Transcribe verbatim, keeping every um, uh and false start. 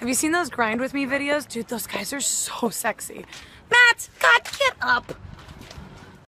Have you seen those grind with me videos? Dude, those guys are so sexy. Matt, God, get up.